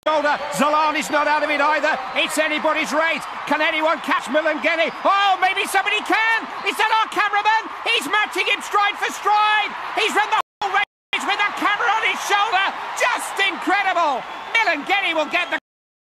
shoulder. Zolani's not out of it either. It's anybody's race. Can anyone catch Milangeni? Oh, maybe somebody can. Is that our cameraman? He's matching him stride for stride. He's run the whole race with that camera on his shoulder. Just incredible. Milangeni will get the